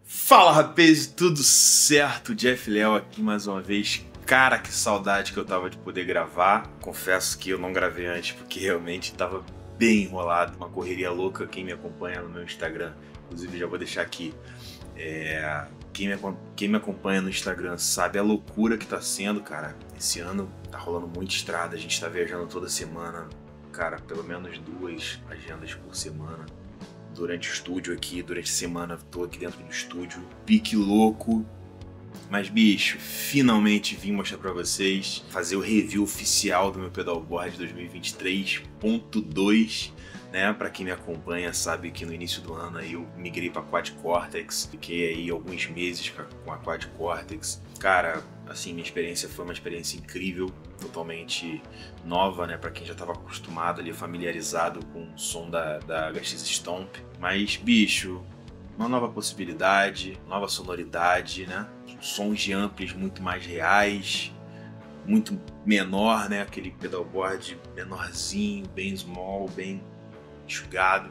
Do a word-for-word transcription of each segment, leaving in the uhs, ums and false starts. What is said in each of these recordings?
Fala, rapaz, tudo certo? Jeff Léo aqui mais uma vez. Cara, que saudade que eu tava de poder gravar. Confesso que eu não gravei antes porque realmente tava bem enrolado, uma correria louca. Quem me acompanha no meu Instagram, inclusive já vou deixar aqui, é... quem, me, quem me acompanha no Instagram sabe a loucura que tá sendo, cara. Esse ano tá rolando muita estrada, a gente tá viajando toda semana, cara, pelo menos duas agendas por semana. Durante o estúdio aqui, durante a semana, tô aqui dentro do estúdio, pique louco. Mas, bicho, finalmente vim mostrar pra vocês, fazer o review oficial do meu pedalboard dois mil e vinte e três ponto dois, né? Pra quem me acompanha sabe que no início do ano aí eu migrei pra Quad Cortex, fiquei aí alguns meses com a Quad Cortex. Cara, assim, minha experiência foi uma experiência incrível, totalmente nova, né? Pra quem já tava acostumado ali, familiarizado com o som da, da H X Stomp. Mas, bicho, uma nova possibilidade, nova sonoridade, né? Sons de amplis muito mais reais, muito menor, né? Aquele pedalboard menorzinho, bem small, bem enxugado.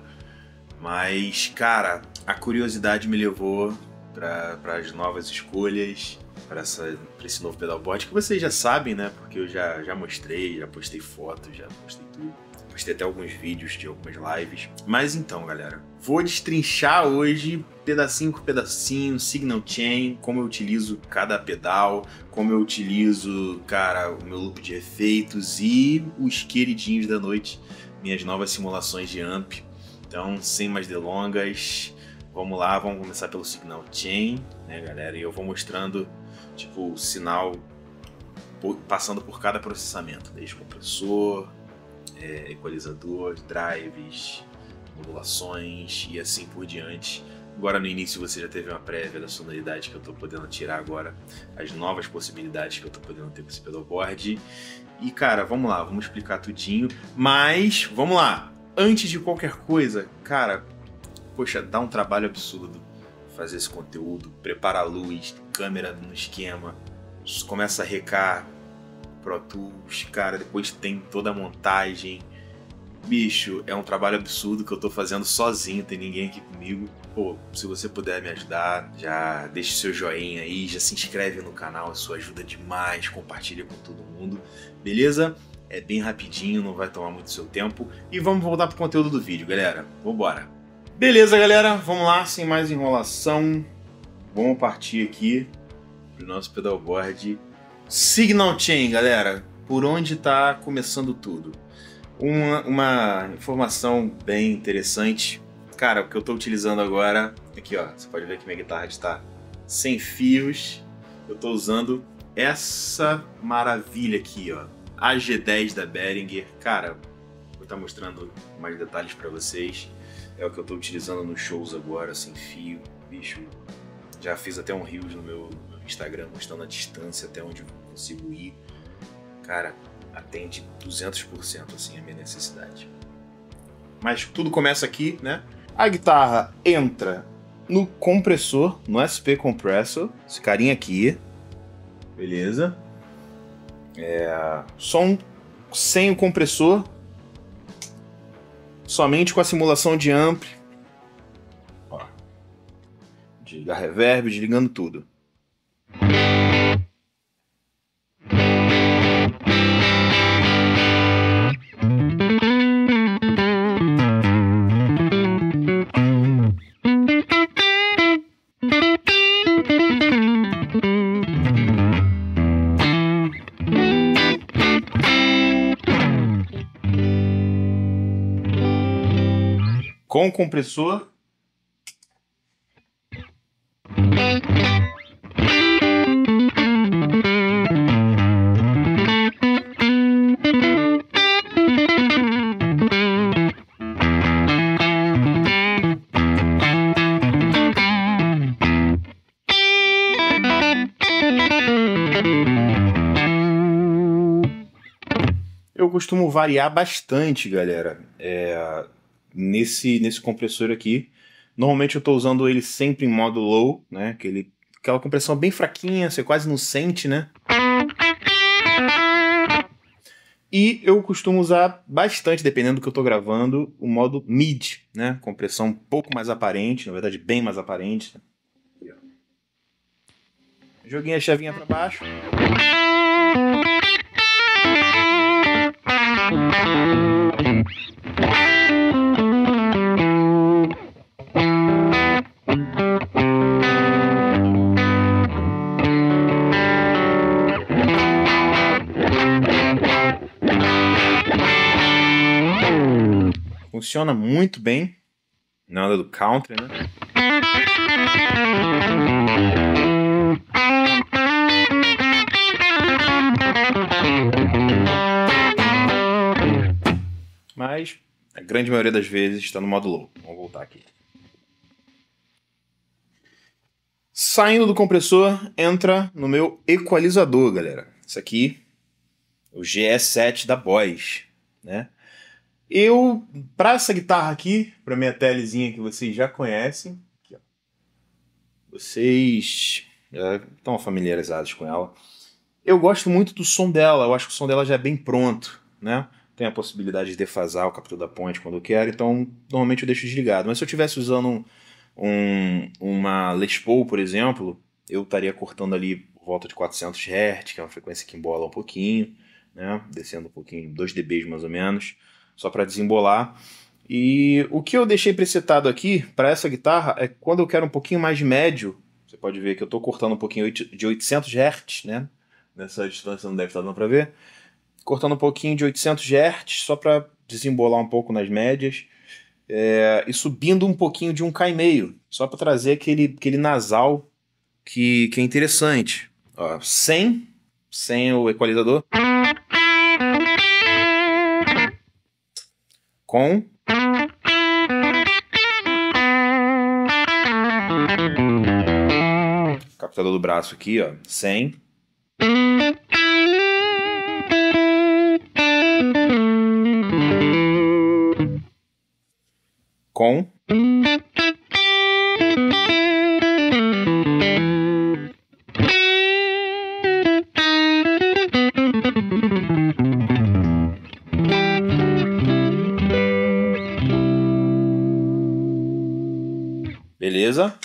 Mas, cara, a curiosidade me levou para as novas escolhas, para esse novo pedalboard que vocês já sabem, né? Porque eu já, já mostrei, já postei fotos, já postei tudo. Postei até alguns vídeos de algumas lives. Mas então, galera, vou destrinchar hoje, pedacinho por pedacinho, signal chain, como eu utilizo cada pedal, como eu utilizo, cara, o meu loop de efeitos e os queridinhos da noite, minhas novas simulações de amp. Então, sem mais delongas, vamos lá, vamos começar pelo signal chain, né, galera? E eu vou mostrando, tipo, o sinal passando por cada processamento, desde compressor, É, equalizador, drives, modulações e assim por diante. Agora no início você já teve uma prévia da sonoridade que eu estou podendo tirar agora, as novas possibilidades que eu estou podendo ter com esse pedalboard. E cara, vamos lá, vamos explicar tudinho, mas vamos lá, antes de qualquer coisa, cara, poxa, dá um trabalho absurdo fazer esse conteúdo, prepara a luz, câmera no esquema, começa a recar Pro Tools, cara, depois tem toda a montagem. Bicho, é um trabalho absurdo que eu tô fazendo sozinho, tem ninguém aqui comigo. Pô, se você puder me ajudar, já deixa o seu joinha aí, já se inscreve no canal, isso ajuda demais, compartilha com todo mundo, beleza? É bem rapidinho, não vai tomar muito seu tempo. E vamos voltar pro conteúdo do vídeo, galera. Vambora! Beleza, galera, vamos lá, sem mais enrolação. Vamos partir aqui pro nosso pedalboard Signal Chain, galera, por onde está começando tudo? Uma, uma informação bem interessante. Cara, o que eu estou utilizando agora, aqui ó, você pode ver que minha guitarra está sem fios. Eu estou usando essa maravilha aqui, ó, A G dez da Behringer. Cara, vou estar mostrando mais detalhes para vocês. É o que eu estou utilizando nos shows agora, sem fio. Bicho, já fiz até um reels no meu Instagram mostrando a distância até onde eu consigo ir. Cara, atende duzentos por cento assim a minha necessidade. Mas tudo começa aqui, né? A guitarra entra no compressor, no S P Compressor, esse carinha aqui, beleza? É, som sem o compressor, somente com a simulação de ampli. Ó, desligar reverb, desligando tudo. Com o compressor. Eu costumo variar bastante, galera, é, nesse, nesse compressor aqui. Normalmente eu estou usando ele sempre em modo low, né? Aquele, aquela compressão bem fraquinha, você quase não sente, né? E eu costumo usar bastante, dependendo do que eu estou gravando, o modo mid, né? Compressão um pouco mais aparente, na verdade bem mais aparente. Joguei a chavinha para baixo. Funciona muito bem. Nada do country, né? Mas a grande maioria das vezes está no modo low. Vamos voltar aqui. Saindo do compressor, entra no meu equalizador, galera. Isso aqui, o G E sete da Boss, né? Eu, para essa guitarra aqui, para minha telezinha que vocês já conhecem, aqui, ó. Vocês já estão familiarizados com ela. Eu gosto muito do som dela, eu acho que o som dela já é bem pronto, né? Tem a possibilidade de defasar o captura da ponte quando eu quero, então normalmente eu deixo desligado. Mas se eu estivesse usando um, um, uma Les Paul, por exemplo, eu estaria cortando ali por volta de quatrocentos hertz, que é uma frequência que embola um pouquinho, né? Descendo um pouquinho, dois decibéis mais ou menos, só para desembolar. E o que eu deixei presetado aqui para essa guitarra é quando eu quero um pouquinho mais médio, você pode ver que eu estou cortando um pouquinho de oitocentos hertz, né? Nessa distância não deve estar dando para ver. Cortando um pouquinho de oitocentos hertz, só para desembolar um pouco nas médias. É, e subindo um pouquinho de um K e meio, só para trazer aquele, aquele nasal que, que é interessante. Ó, sem, sem o equalizador. Com. Captador do braço aqui, ó, sem. Com. Beleza?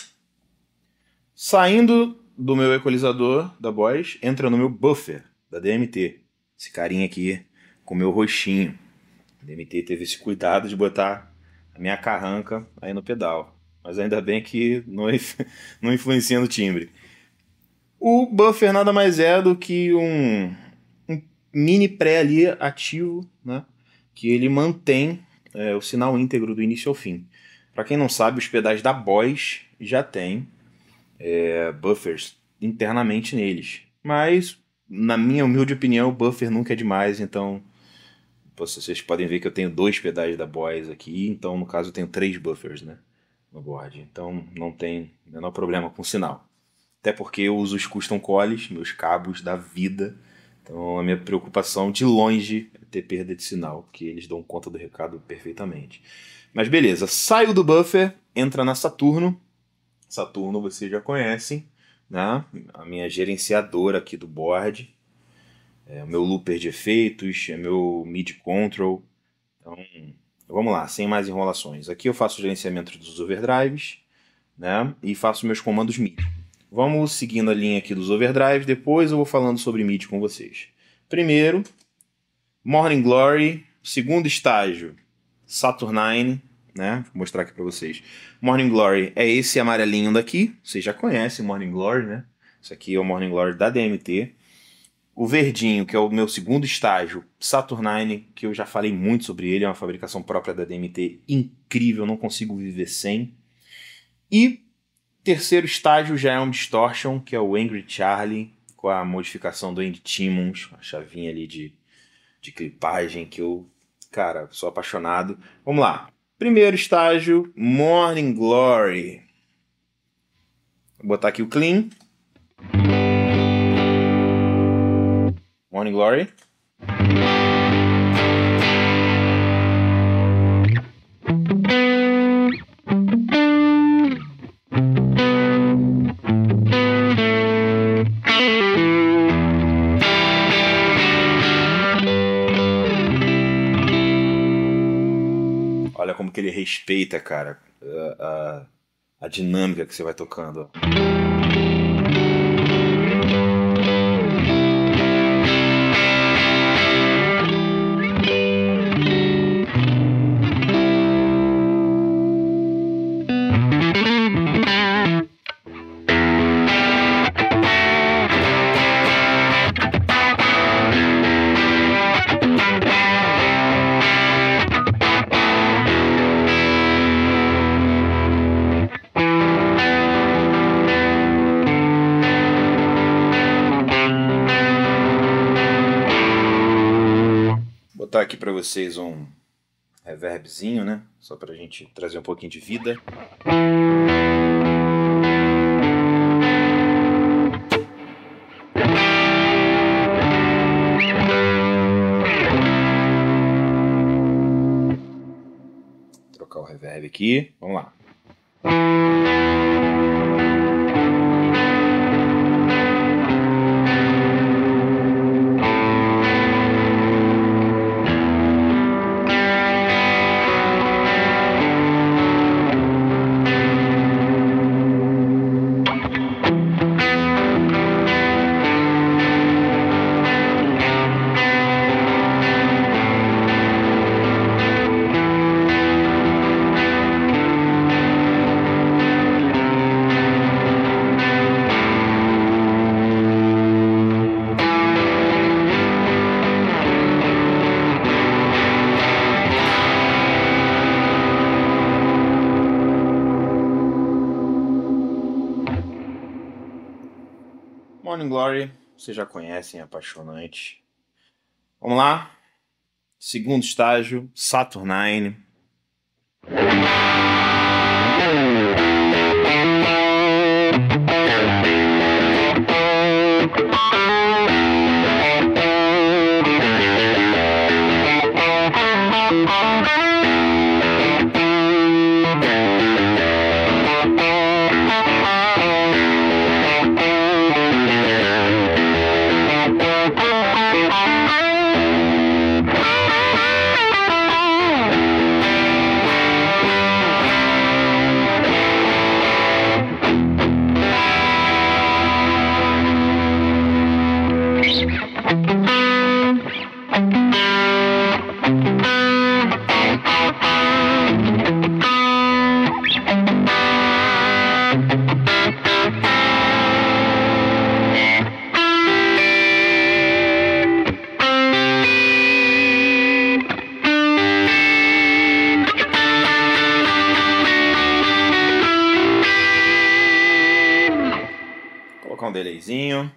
Saindo do meu equalizador da Boss, entra no meu buffer da D M T. Esse carinha aqui com o meu roxinho. A D M T teve esse cuidado de botar a minha carranca aí no pedal. Mas ainda bem que não, não influencia no timbre. O buffer nada mais é do que um, um mini pré ali ativo, né? Que ele mantém é, o sinal íntegro do início ao fim. Para quem não sabe, os pedais da Boss já tem é, buffers internamente neles. Mas, na minha humilde opinião, o buffer nunca é demais, então vocês podem ver que eu tenho dois pedais da Boss aqui, então no caso eu tenho três buffers, né, no board. Então não tem o menor problema com o sinal. Até porque eu uso os custom coils, meus cabos da vida. Então a minha preocupação de longe é ter perda de sinal, porque eles dão conta do recado perfeitamente. Mas beleza, saio do buffer, entra na Saturno. Saturno vocês já conhecem, né? A minha gerenciadora aqui do board. É o meu looper de efeitos, é meu midi control. Então, vamos lá, sem mais enrolações. Aqui eu faço o gerenciamento dos overdrives, né? E faço meus comandos midi. Vamos seguindo a linha aqui dos overdrives, depois eu vou falando sobre midi com vocês. Primeiro, Morning Glory. Segundo estágio, Saturnine, né? Vou mostrar aqui para vocês. Morning Glory é esse amarelinho daqui. Vocês já conhecem o Morning Glory, né? Isso aqui é o Morning Glory da D M T. O verdinho, que é o meu segundo estágio, Saturnine, que eu já falei muito sobre ele, é uma fabricação própria da D M T, incrível, não consigo viver sem. E terceiro estágio já é um Distortion, que é o Angry Charlie, com a modificação do Andy Timmons, a chavinha ali de, de clipagem, que eu, cara, sou apaixonado. Vamos lá. Primeiro estágio, Morning Glory. Vou botar aqui o clean. Morning Glory. Olha como que ele respeita, cara, a, a, a dinâmica que você vai tocando. para vocês um reverbzinho, né? Só pra gente trazer um pouquinho de vida. Vou trocar o reverb aqui. Vamos lá. Morning Glory, vocês já conhecem, é apaixonante. Vamos lá. Segundo estágio, Saturnine. Colocar um delayzinho.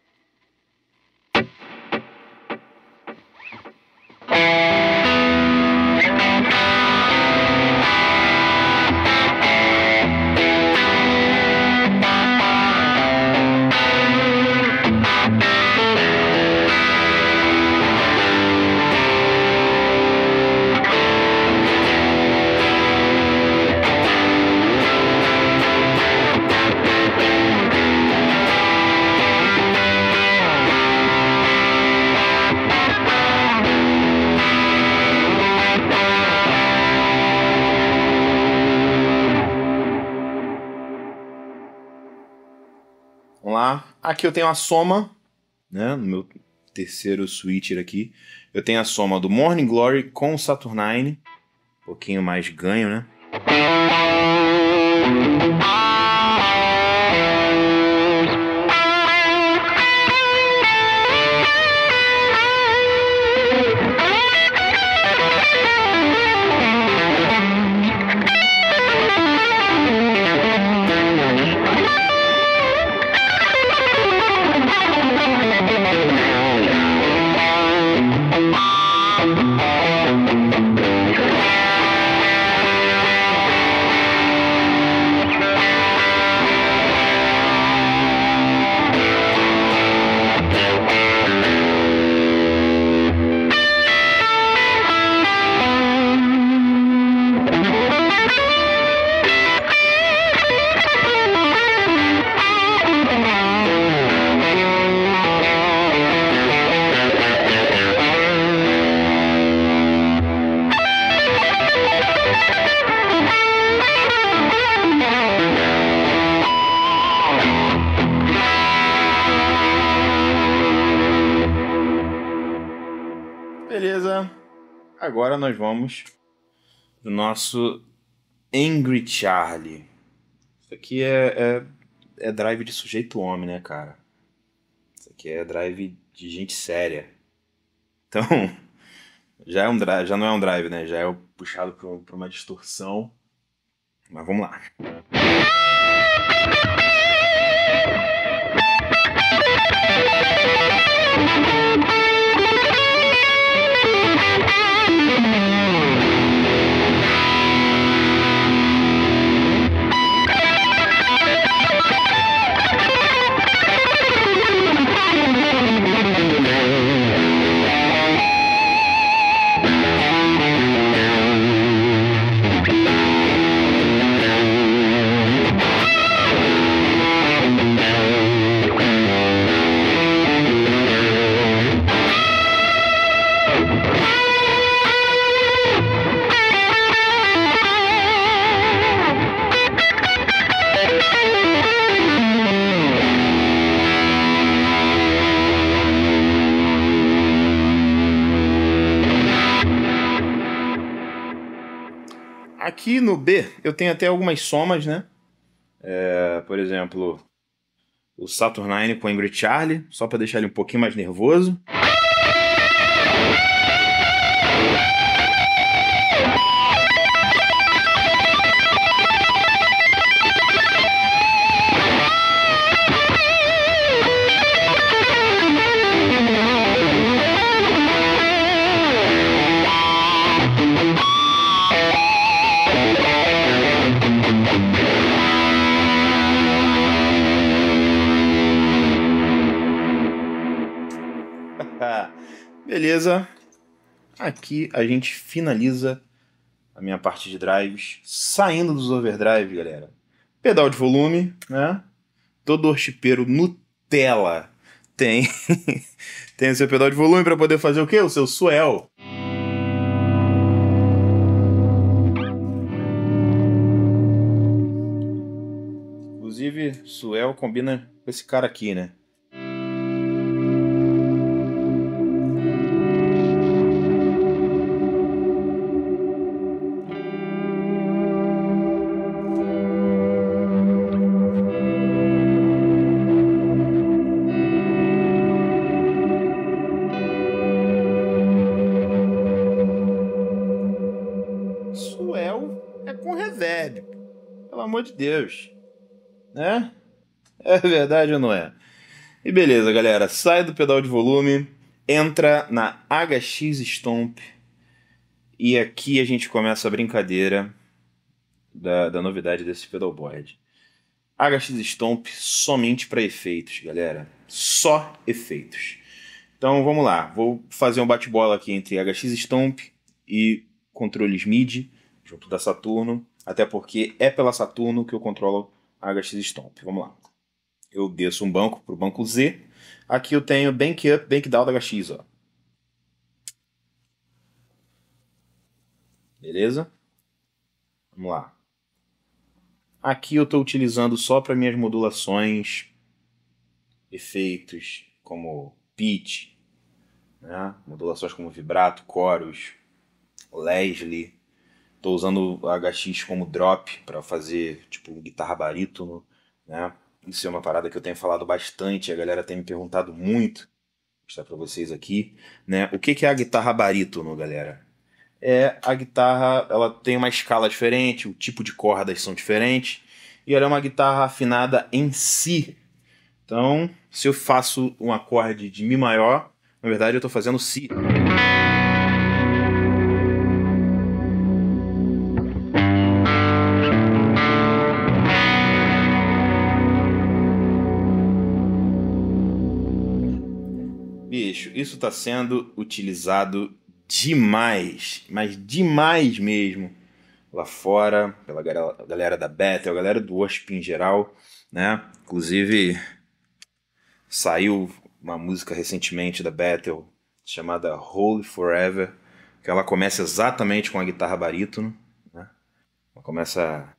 Vamos lá. Aqui eu tenho a soma, né, no meu terceiro switcher aqui. Eu tenho a soma do Morning Glory com o Saturnine. Um pouquinho mais ganho, né? Beleza, agora nós vamos pro nosso Angry Charlie. Isso aqui é, é, é drive de sujeito homem, né, cara? Isso aqui é drive de gente séria. Então, já, é um drive, já não é um drive, né? Já é puxado para uma distorção. Mas vamos lá. Aqui no B eu tenho até algumas somas, né? É, por exemplo, o Saturnine com Angry Charlie, só para deixar ele um pouquinho mais nervoso. Beleza, aqui a gente finaliza a minha parte de drives, saindo dos overdrive, galera. Pedal de volume, né? Todo worshipeiro Nutella tem, tem o seu pedal de volume para poder fazer o quê? O seu swell. Inclusive, swell combina com esse cara aqui, né? Pelo amor de Deus, né? É verdade ou não é? E beleza, galera, sai do pedal de volume, entra na H X Stomp e aqui a gente começa a brincadeira da, da novidade desse pedalboard. H X Stomp somente para efeitos, galera, só efeitos. Então vamos lá, vou fazer um bate-bola aqui entre H X Stomp e controles M I D I junto da Saturno. Até porque é pela Saturno que eu controlo a H X Stomp. Vamos lá. Eu desço um banco para o banco Z. Aqui eu tenho Bank Up, Bank Down da H X. Ó. Beleza? Vamos lá. Aqui eu estou utilizando só para minhas modulações, efeitos como pitch, né? Modulações como vibrato, chorus, Leslie. Estou usando o H X como drop para fazer tipo guitarra barítono, né? Isso é uma parada que eu tenho falado bastante, a galera tem me perguntado muito. Vou mostrar para vocês aqui, né? O que que é a guitarra barítono, galera? É a guitarra, ela tem uma escala diferente, o tipo de cordas são diferentes e ela é uma guitarra afinada em si. Então, se eu faço um acorde de Mi maior, na verdade eu estou fazendo Si. Bicho, isso está sendo utilizado demais, mas demais mesmo, lá fora, pela galera da Battle, a galera do worship em geral, né? Inclusive, saiu uma música recentemente da Battle, chamada Holy Forever, que ela começa exatamente com a guitarra barítono, né? Ela começa...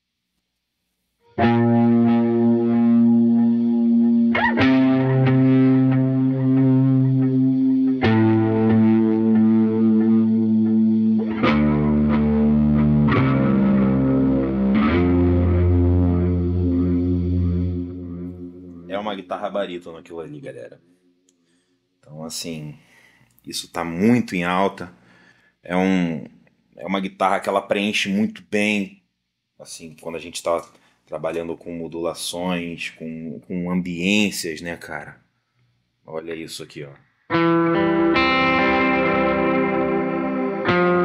guitarra barítono aquilo ali, galera. Então, assim, isso tá muito em alta. É, um, é uma guitarra que ela preenche muito bem, assim, quando a gente tá trabalhando com modulações, com, com ambiências, né, cara? Olha isso aqui, ó.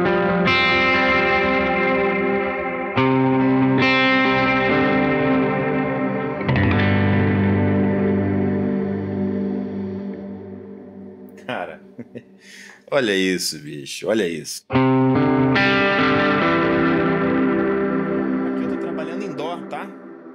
Olha isso, bicho, olha isso. Aqui eu tô trabalhando em dó, tá?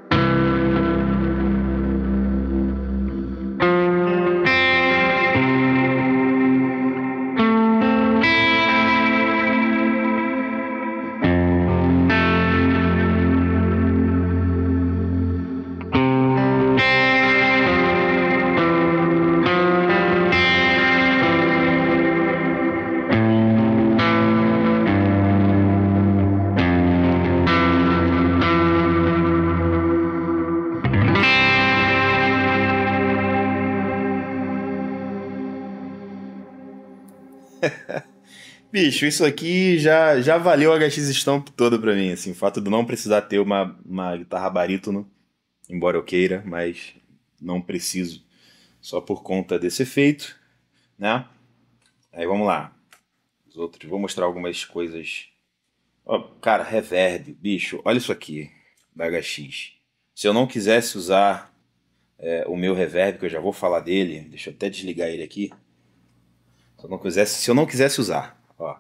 Bicho, isso aqui já, já valeu a H X Stomp toda pra mim, assim, o fato de não precisar ter uma, uma guitarra barítono, embora eu queira, mas não preciso, só por conta desse efeito, né? Aí vamos lá, os outros, vou mostrar algumas coisas. Ó, cara, reverb, bicho, olha isso aqui, da H X. Se eu não quisesse usar é, o meu reverb, que eu já vou falar dele, deixa eu até desligar ele aqui. Se eu não quisesse, se eu não quisesse usar, ó.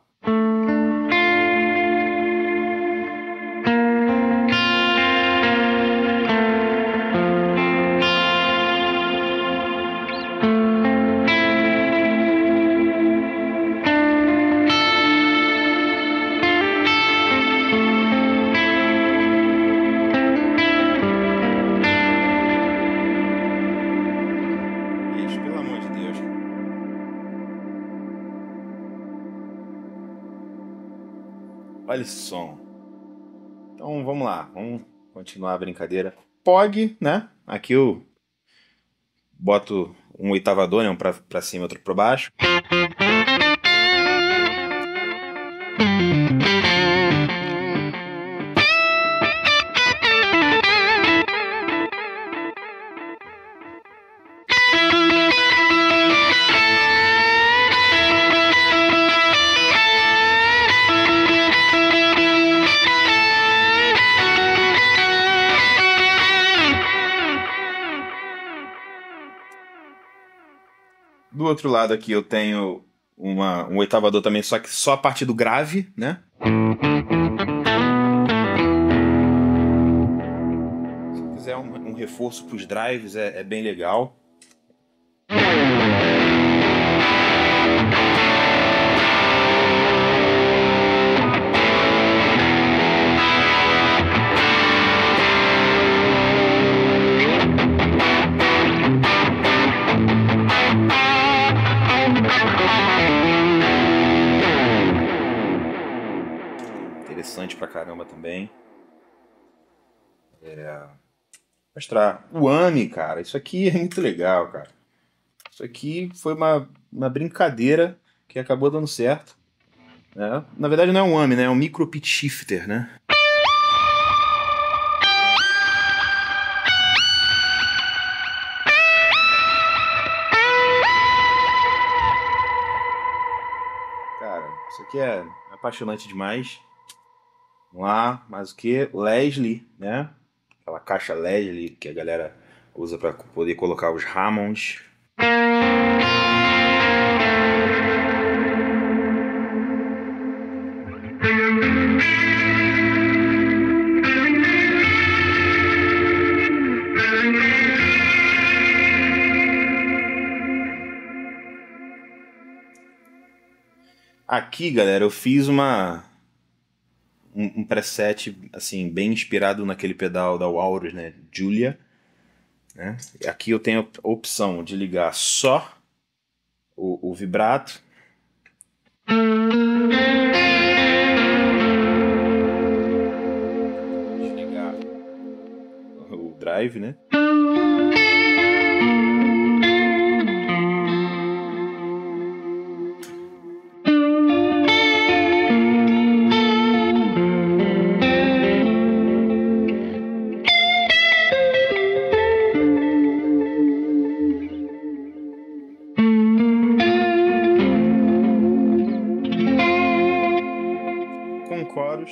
Bicho, pelo amor de Deus. Olha esse som. Então vamos lá, vamos continuar a brincadeira. Pog, né? Aqui eu boto um oitavador, né? Um pra, pra cima e outro pra baixo. Do outro lado aqui eu tenho uma, um oitavador também, só que só a parte do grave, né? Se quiser um, um reforço para os drives, é, é bem legal. Interessante pra caramba também. É... Mostrar o AMI, cara. Isso aqui é muito legal, cara. Isso aqui foi uma, uma brincadeira que acabou dando certo, né? Na verdade não é um AMI, né? É um micro pitch shifter, né? Cara, isso aqui é apaixonante demais. Vamos lá, mais o que? Leslie, né? Aquela caixa Leslie que a galera usa para poder colocar os Hammonds. Aqui, galera, eu fiz uma um, um preset assim bem inspirado naquele pedal da Walrus, né, Julia, né? Aqui eu tenho a opção de ligar só o, o vibrato, desligar o drive, né? Com coros.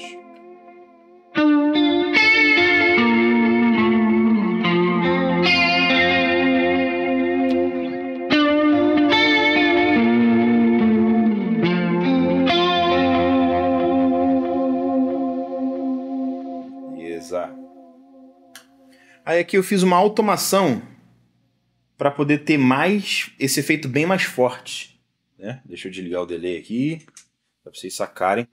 equalizar. Aí aqui eu fiz uma automação para poder ter mais esse efeito bem mais forte, né? Deixa eu desligar o delay aqui para vocês sacarem.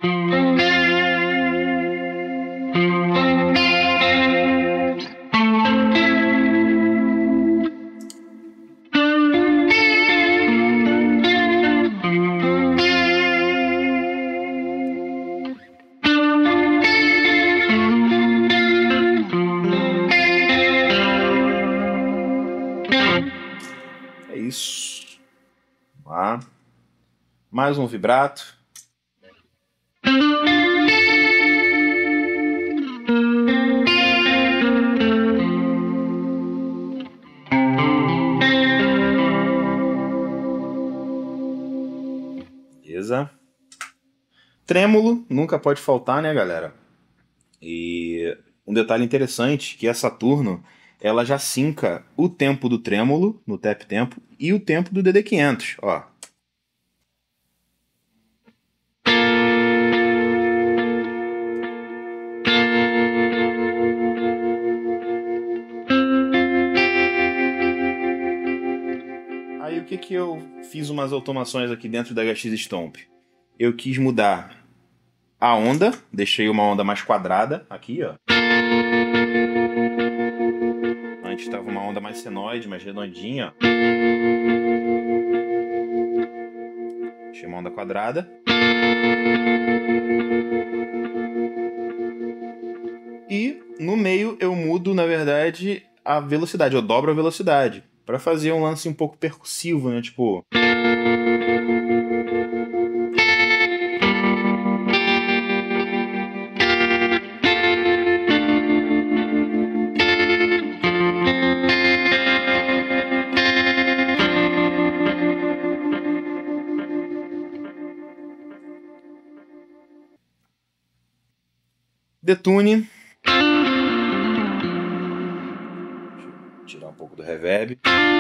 É isso. Vamos lá. Mais um vibrato. Beleza. Trêmulo nunca pode faltar, né, galera? E um detalhe interessante que a Saturno ela já sinca o tempo do trêmulo no tap tempo e o tempo do D D quinhentos, ó. Aí o que que eu fiz umas automações aqui dentro da H X Stomp? Eu quis mudar a onda, deixei uma onda mais quadrada aqui, ó. Antes estava uma onda mais senoide, mais redondinha, ó. Deixei uma onda quadrada. E no meio eu mudo, na verdade, a velocidade, eu dobro a velocidade, para fazer um lance um pouco percussivo, né? Tipo... Detune. Deixa eu tirar um pouco do reverb.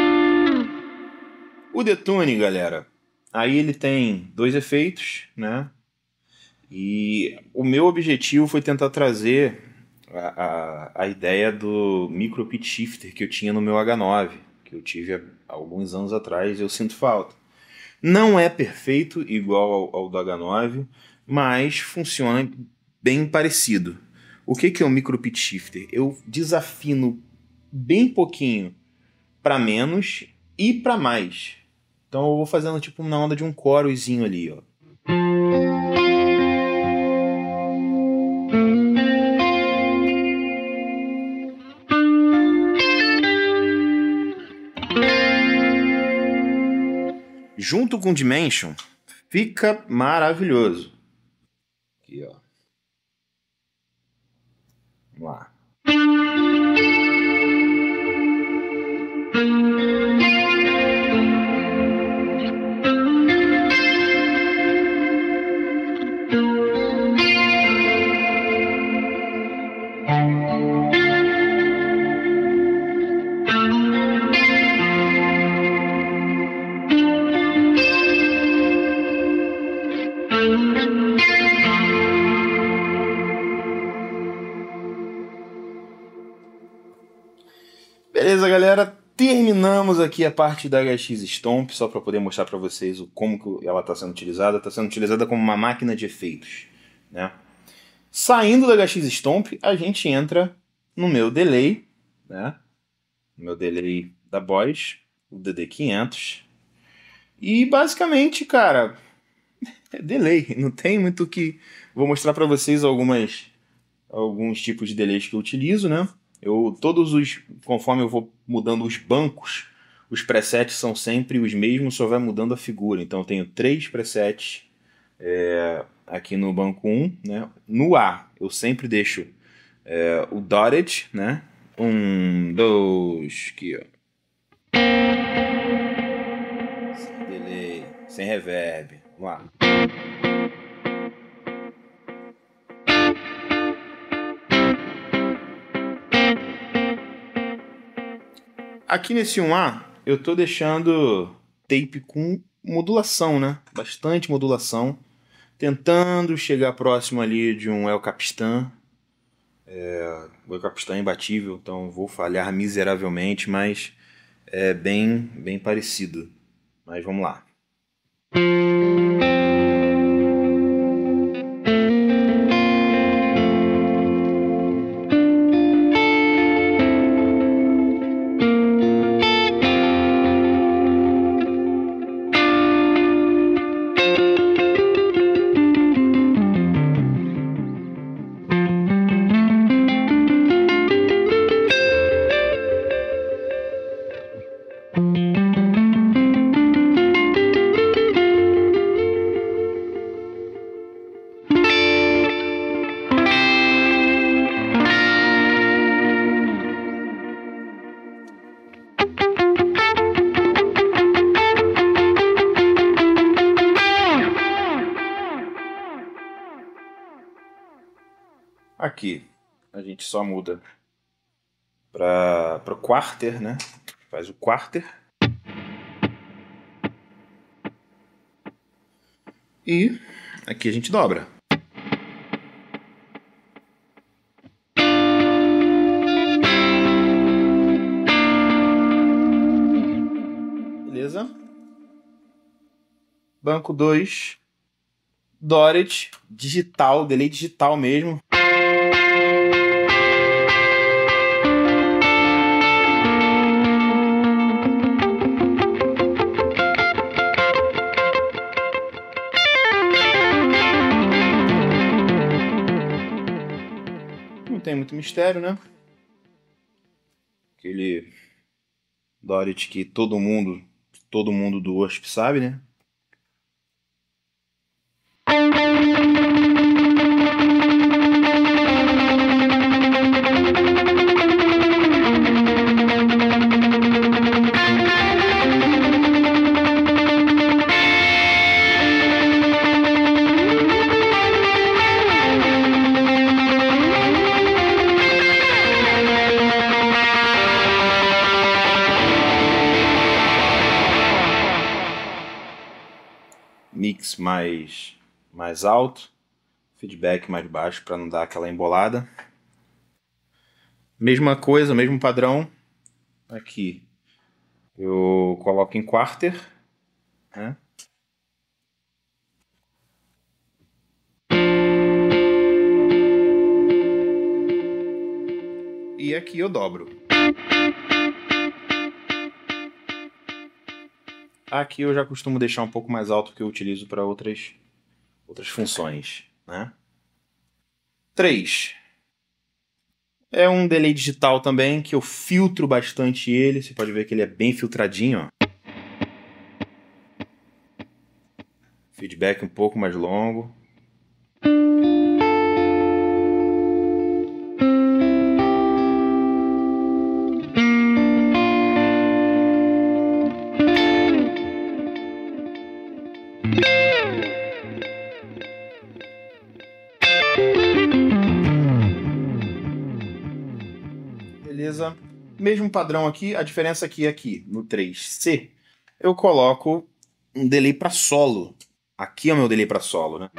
O detune, galera, aí ele tem dois efeitos, né? E o meu objetivo foi tentar trazer a, a, a ideia do micro pitch shifter que eu tinha no meu H nove, que eu tive há alguns anos atrás e eu sinto falta. Não é perfeito igual ao, ao do H nove, mas funciona bem parecido. O que, que é o micro pitch shifter? Eu desafino bem pouquinho para menos e para mais. Então eu vou fazendo tipo na onda de um corozinho ali, ó. Junto com Dimension, fica maravilhoso. Aqui, ó. Vamos lá. Beleza, galera, terminamos aqui a parte da H X Stomp, só para poder mostrar para vocês o, como que ela está sendo utilizada. Está sendo utilizada como uma máquina de efeitos, né? Saindo da H X Stomp, a gente entra no meu delay, né? No meu delay da Boss, o D D quinhentos. E basicamente, cara, é delay, não tem muito o que... Vou mostrar para vocês algumas, alguns tipos de delays que eu utilizo, né? Eu, todos os, conforme eu vou mudando os bancos, os presets são sempre os mesmos, só vai mudando a figura. Então eu tenho três presets é, aqui no banco um, né? No A eu sempre deixo é, o dotted, né? Um, dois, aqui, ó. Sem delay, sem reverb. Vamos lá. Aqui nesse um A, eu tô deixando tape com modulação, né? Bastante modulação. Tentando chegar próximo ali de um El Capistan. É, o Capistan é imbatível, então vou falhar miseravelmente, mas é bem, bem parecido. Mas vamos lá. Aqui a gente só muda para o quarter, né? Faz o quarter. E aqui a gente dobra. Beleza? Banco dois. Doric, digital, delay digital mesmo. Não tem muito mistério, né? Aquele Doric que todo mundo, todo mundo do W A S P sabe, né? Mix mais, mais alto, feedback mais baixo para não dar aquela embolada. Mesma coisa, mesmo padrão. Aqui eu coloco em quarter, né? E aqui eu dobro. Aqui eu já costumo deixar um pouco mais alto, porque eu utilizo para outras, outras funções, né? três. É um delay digital também, que eu filtro bastante ele. Você pode ver que ele é bem filtradinho, ó. Feedback um pouco mais longo. Beleza? Mesmo padrão aqui, a diferença aqui é aqui, no três C, eu coloco um delay para solo. Aqui é o meu delay para solo, né?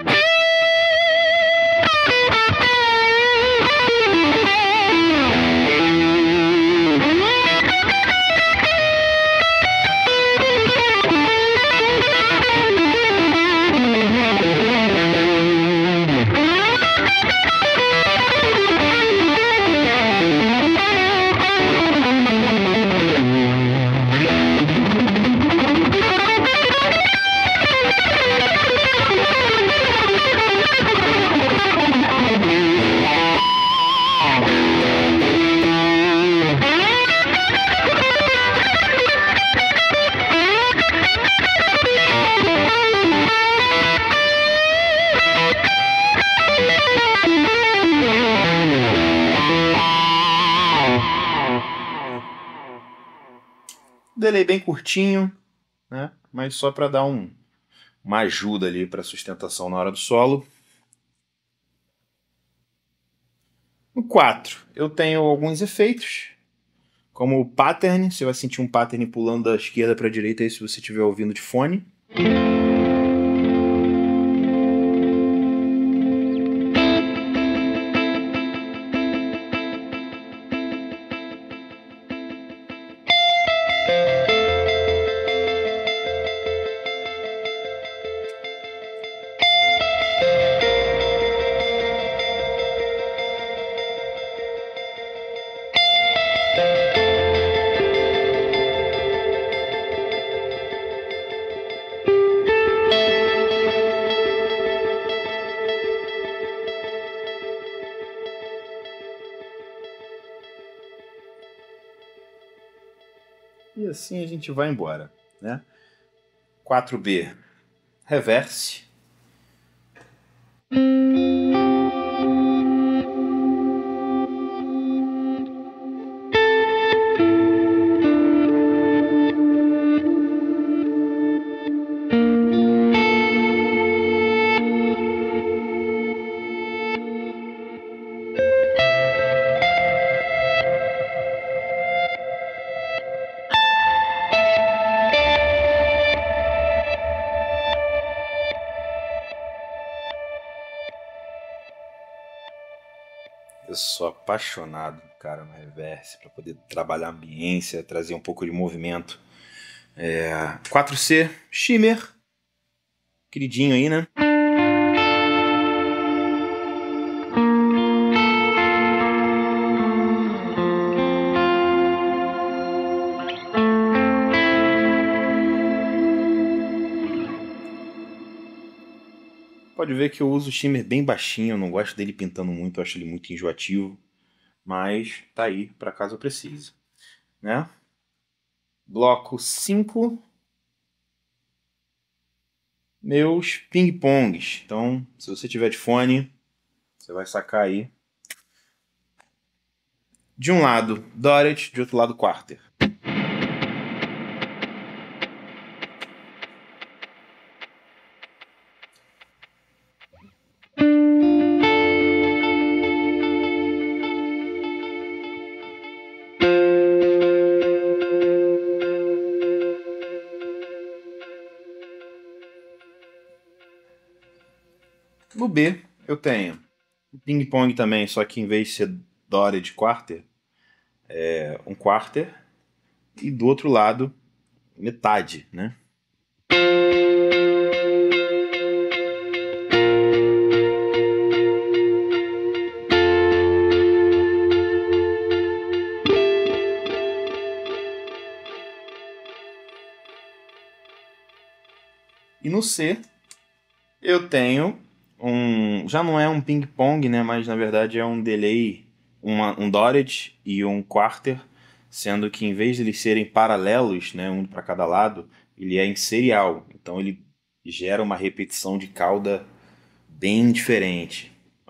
Delay bem curtinho, né? Mas só para dar um, uma ajuda ali para sustentação na hora do solo. No quatro, eu tenho alguns efeitos, como o pattern. Você vai sentir um pattern pulando da esquerda para a direita aí, se você estiver ouvindo de fone. E assim a gente vai embora, né? quatro B, reverse. Eu sou apaixonado, cara, no reverse, para poder trabalhar a ambiência, trazer um pouco de movimento. É, quatro C, shimmer, queridinho aí, né? Pode ver que eu uso o shimmer bem baixinho, eu não gosto dele pintando muito, eu acho ele muito enjoativo. Mas tá aí para caso eu precise, né? Bloco cinco. Meus ping-pongs. Então, se você tiver de fone, você vai sacar aí. De um lado, Dotted, de outro lado, Quarter. No B, eu tenho ping-pong também, só que em vez de ser Dotted Quarter, é um Quarter. E do outro lado, metade, né? E no C, eu tenho um... Já não é um ping-pong, né? Mas na verdade é um delay, uma, um Dotted e um Quarter, sendo que em vez de eles serem paralelos, né, um para cada lado, ele é em serial. Então ele gera uma repetição de cauda bem diferente.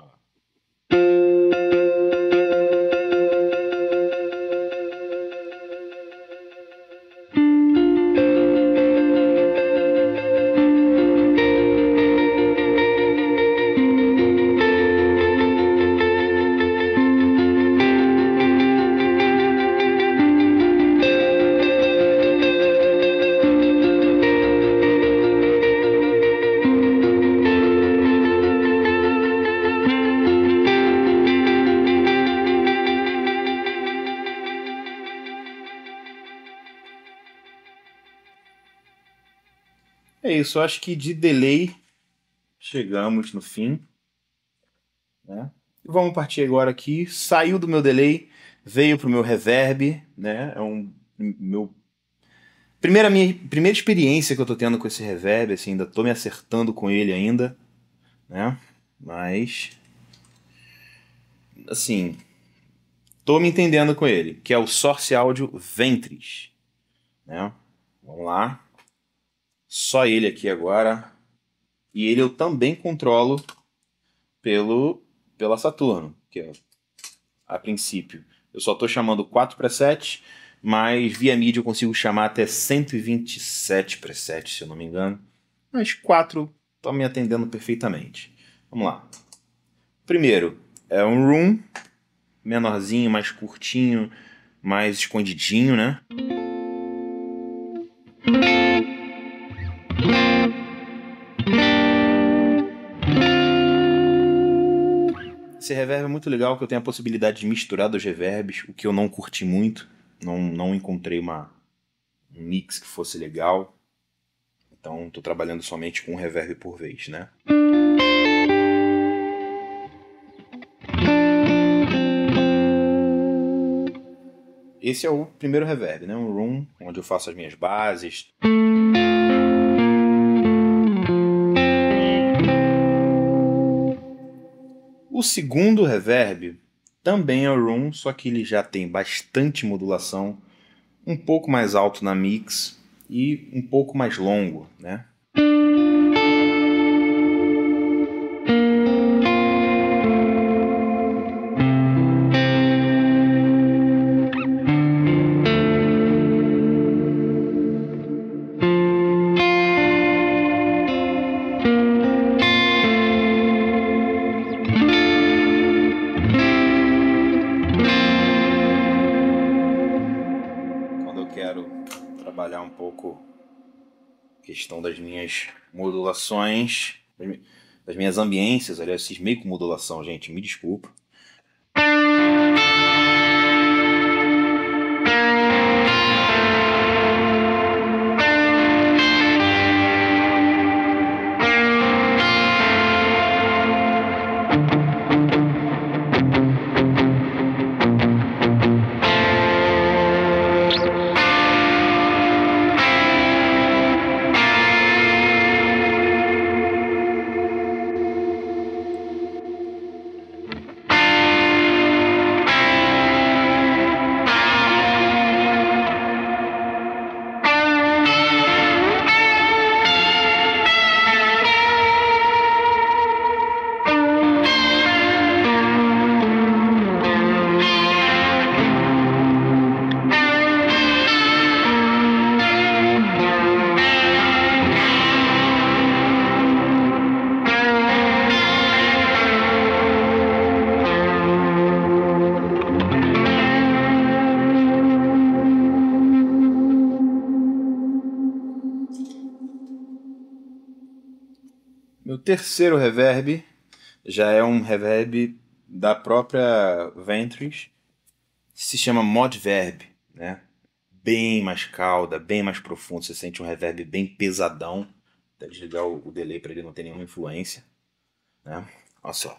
É isso, eu acho que de delay chegamos no fim, né? E vamos partir agora aqui. Saiu do meu delay, veio pro meu reverb, né? É um meu primeira minha primeira experiência que eu tô tendo com esse reverb, assim, ainda tô me acertando com ele ainda, né? Mas assim, tô me entendendo com ele, que é o Source Audio Ventris, né? Vamos lá. Só ele aqui agora. E ele eu também controlo pelo pela Saturno, que é a princípio. Eu só estou chamando quatro presets, mas via mídia eu consigo chamar até cento e vinte e sete presets, se eu não me engano. Mas quatro estão me atendendo perfeitamente. Vamos lá. Primeiro é um room, menorzinho, mais curtinho, mais escondidinho, né? Esse reverb é muito legal, que eu tenho a possibilidade de misturar dois reverbs, o que eu não curti muito. Não, não encontrei uma, um mix que fosse legal. Então estou trabalhando somente com um reverb por vez, né? Esse é o primeiro reverb, né? Um room, onde eu faço as minhas bases. O segundo reverb também é o room, só que ele já tem bastante modulação um pouco mais alto na mix e um pouco mais longo, né? Quando eu quero trabalhar um pouco a questão das minhas modulações, das minhas ambiências, aliás, eu cismei com modulação, gente, me desculpa. Meu terceiro reverb já é um reverb da própria Ventris, que se chama Modverb, né? Bem mais cauda, bem mais profundo, você sente um reverb bem pesadão. Até desligar o delay para ele não ter nenhuma influência, né? Olha só.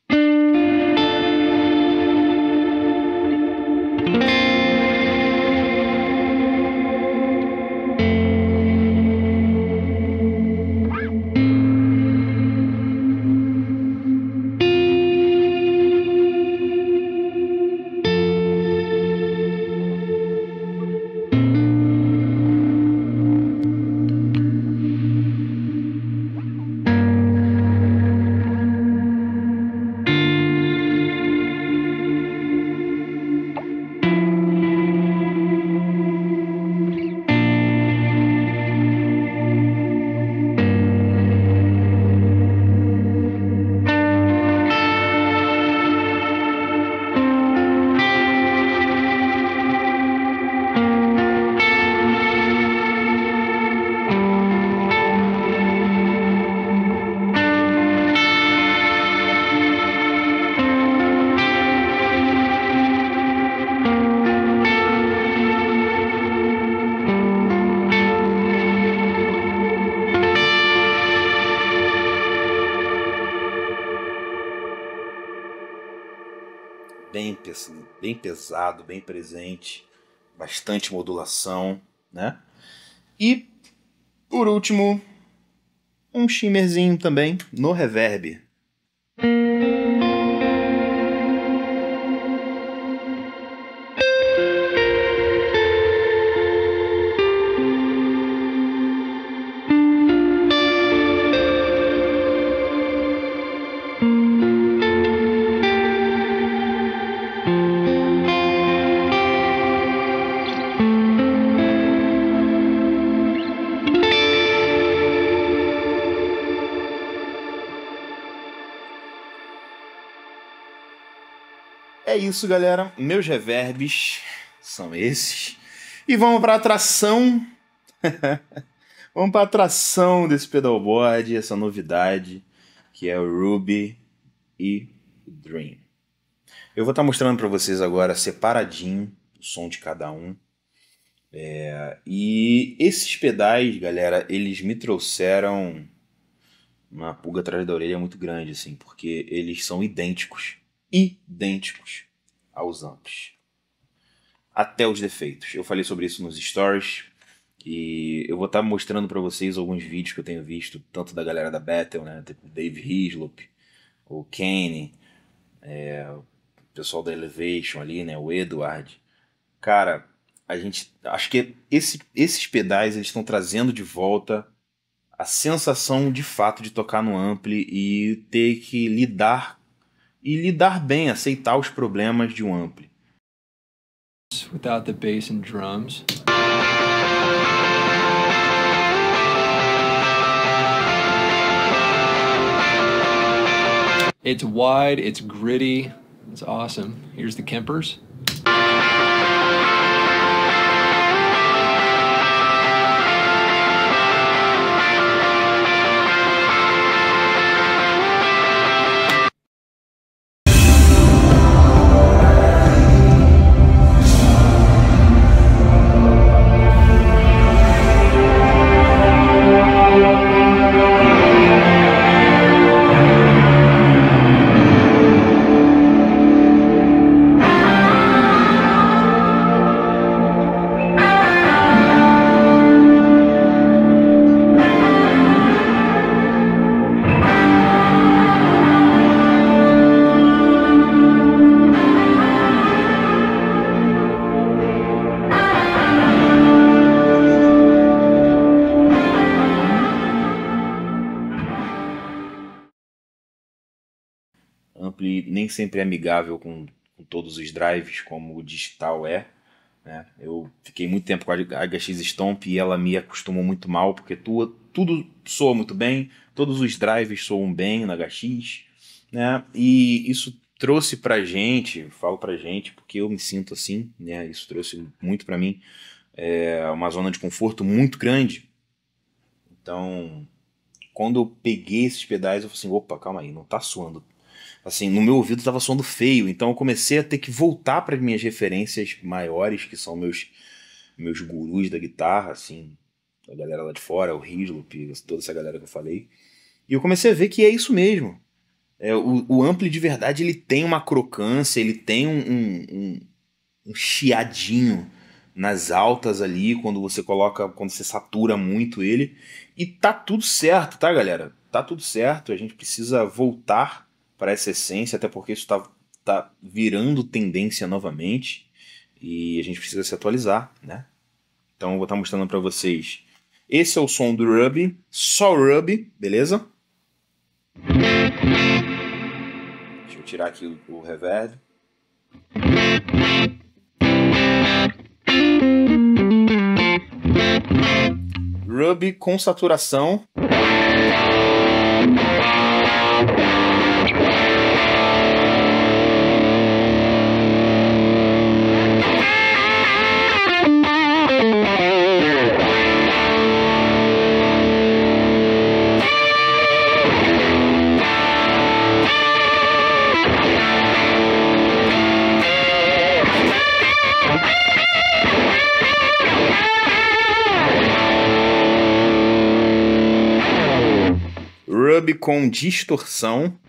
Bem, bem pesado, bem presente, bastante modulação, né? E, por último, um shimmerzinho também no reverb. É isso, galera. Meus reverbs são esses. E vamos para a atração. Vamos para a atração desse pedalboard, essa novidade, que é o Ruby e o Dream. Eu vou estar mostrando para vocês agora separadinho o som de cada um. É, e esses pedais, galera, eles me trouxeram uma pulga atrás da orelha muito grande, assim, porque eles são idênticos. idênticos aos amplos, até os defeitos. Eu falei sobre isso nos stories e eu vou estar mostrando para vocês alguns vídeos que eu tenho visto, tanto da galera da Battle, né, tipo Dave Hislop, o Kane, é, o pessoal da Elevation ali, né, o Edward. Cara, a gente, acho que esse, esses pedais eles estão trazendo de volta a sensação de fato de tocar no ampli e ter que lidar e lidar bem, aceitar os problemas de um ampli. Without the bass and drums. It's wide, it's gritty, it's awesome. Here's the Kempers. Ampli nem sempre é amigável com, com todos os drives, como o digital é, né? Eu fiquei muito tempo com a H X Stomp e ela me acostumou muito mal, porque tu, tudo soa muito bem, todos os drives soam bem na H X, né? E isso trouxe pra gente, falo pra gente, porque eu me sinto assim, né? Isso trouxe muito pra mim, é, uma zona de conforto muito grande. Então, quando eu peguei esses pedais, eu falei assim, opa, calma aí, não tá soando. Assim, no meu ouvido estava soando feio, então eu comecei a ter que voltar para as minhas referências maiores, que são meus, meus gurus da guitarra, assim, a galera lá de fora, o Hislop, toda essa galera que eu falei. E eu comecei a ver que é isso mesmo. É, o, o ampli de verdade ele tem uma crocância, ele tem um, um, um, um chiadinho nas altas ali, quando você coloca, quando você satura muito ele. E tá tudo certo, tá, galera? Tá tudo certo, a gente precisa voltar para essa essência, até porque isso está tá virando tendência novamente e a gente precisa se atualizar, né? Então eu vou estar mostrando para vocês. Esse é o som do Ruby, só Ruby, beleza? Deixa eu tirar aqui o, o reverb. Ruby com saturação. Ruby com distorção.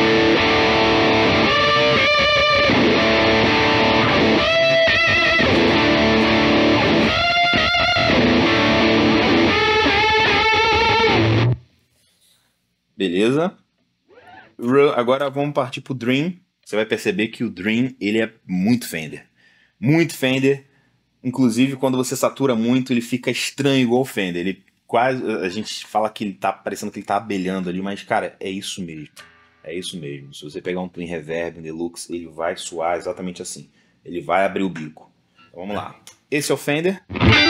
Beleza. Agora vamos partir pro Dream. Você vai perceber que o Dream ele é muito Fender. Muito Fender. Inclusive quando você satura muito ele fica estranho igual o Fender. Ele quase, a gente fala que ele tá parecendo que ele tá abelhando ali, mas cara, é isso mesmo. É isso mesmo. Se você pegar um Twin Reverb, um Deluxe, ele vai soar exatamente assim. Ele vai abrir o bico. Então, vamos lá. Esse é o Fender.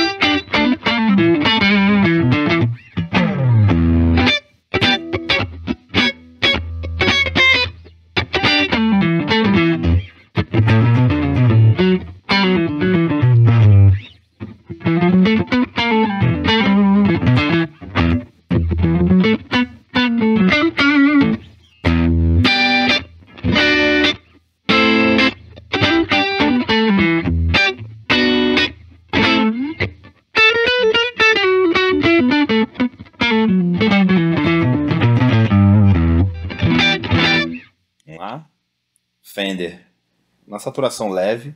Fender na saturação leve.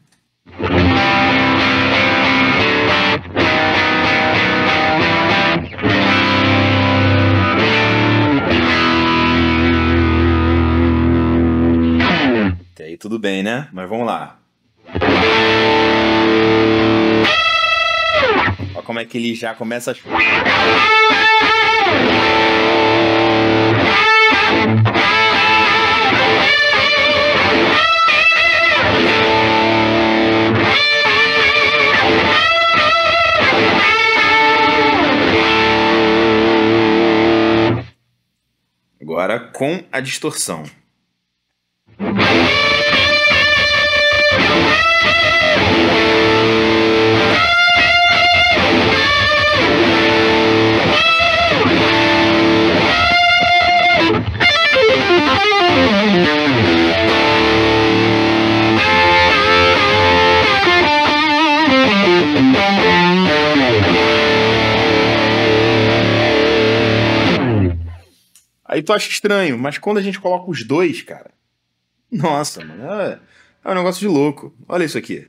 Até aí tudo bem, né? Mas vamos lá. como é que ele já começa a... Agora com a distorção. Aí tu acha estranho, mas quando a gente coloca os dois, cara... Nossa, mano, é, é um negócio de louco. Olha isso aqui.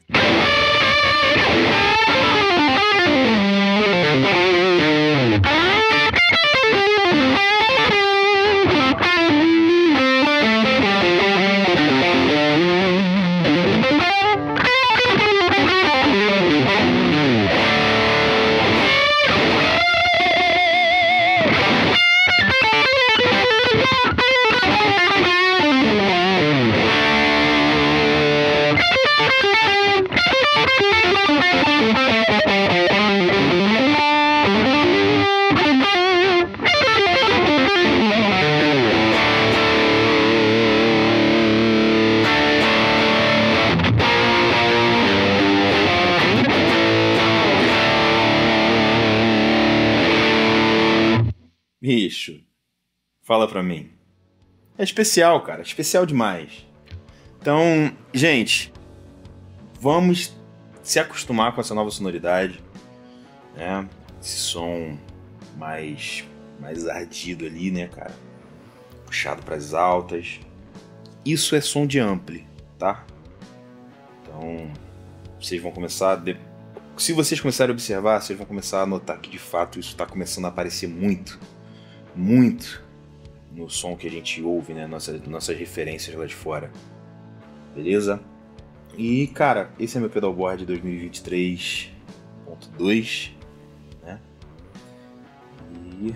Bicho, fala pra mim. É especial, cara. Especial demais. Então, gente, vamos se acostumar com essa nova sonoridade, né? Esse som mais, mais ardido ali, né, cara? Puxado pras altas. Isso é som de ampli, tá? Então, vocês vão começar a... De... Se vocês começarem a observar, vocês vão começar a notar que, de fato, isso tá começando a aparecer muito. Muito no som que a gente ouve, né? Nossas, nossas referências lá de fora. Beleza? E, cara, esse é meu pedalboard dois mil e vinte e três ponto dois, né? E...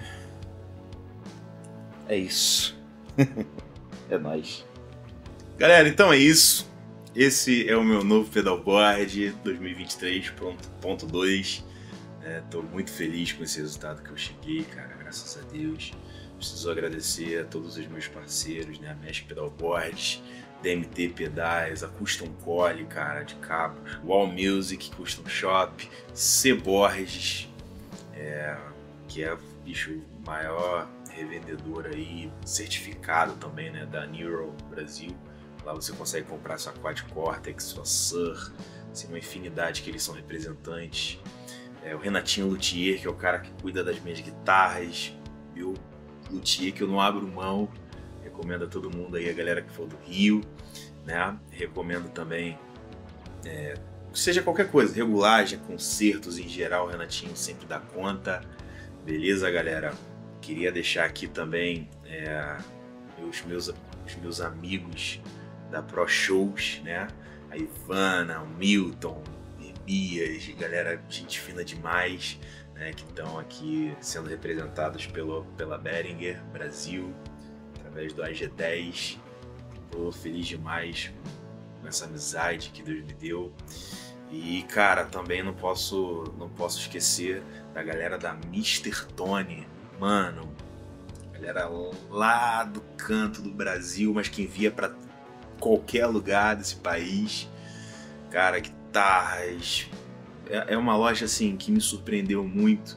é isso. É nóis. Galera, então é isso. Esse é o meu novo pedalboard dois mil e vinte e três ponto dois. É, tô muito feliz com esse resultado que eu cheguei, cara, graças a Deus. Preciso agradecer a todos os meus parceiros, né, a Mesh Pedalboards, D M T Pedais, a Custom Cole, cara, de cabos, Wall Music, Custom Shop, C Borges, é, que é, bicho, o maior revendedor aí, certificado também, né, da Neural Brasil. Lá você consegue comprar sua Quad Cortex, sua Sur, assim, uma infinidade que eles são representantes. É, o Renatinho Luthier, que é o cara que cuida das minhas guitarras, meu luthier que eu não abro mão. Recomendo a todo mundo aí, a galera que for do Rio, né? Recomendo também, é, seja qualquer coisa, regulagem, concertos em geral, o Renatinho sempre dá conta. Beleza, galera? Queria deixar aqui também é, os, meus, os meus amigos da Pro Shows, né? A Ivana, o Milton, Hermias, galera, gente fina demais, né, que estão aqui sendo representados pelo, pela Behringer Brasil, através do A G dez. Tô feliz demais com essa amizade que Deus me deu. E, cara, também não posso, não posso esquecer da galera da mister Tony. Mano, galera lá do canto do Brasil, mas que envia para qualquer lugar desse país. Cara, guitarras. É uma loja assim que me surpreendeu muito,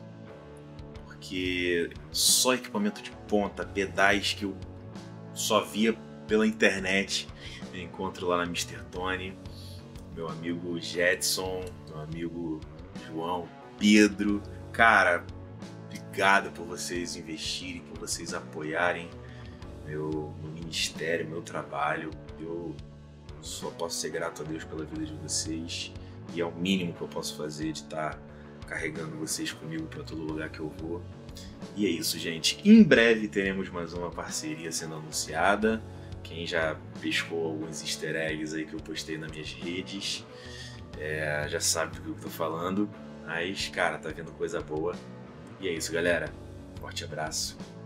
porque só equipamento de ponta, pedais que eu só via pela internet, eu encontro lá na mister Tony. Meu amigo Jetson, meu amigo João, Pedro. Cara, obrigado por vocês investirem, por vocês apoiarem meu, meu ministério, meu trabalho. Eu só posso ser grato a Deus pela vida de vocês, e é o mínimo que eu posso fazer de estar carregando vocês comigo para todo lugar que eu vou. E é isso, gente. Em breve teremos mais uma parceria sendo anunciada. Quem já pescou alguns easter eggs aí que eu postei nas minhas redes, é, já sabe do que eu tô falando. Mas, cara, tá vindo coisa boa. E é isso, galera. Forte abraço.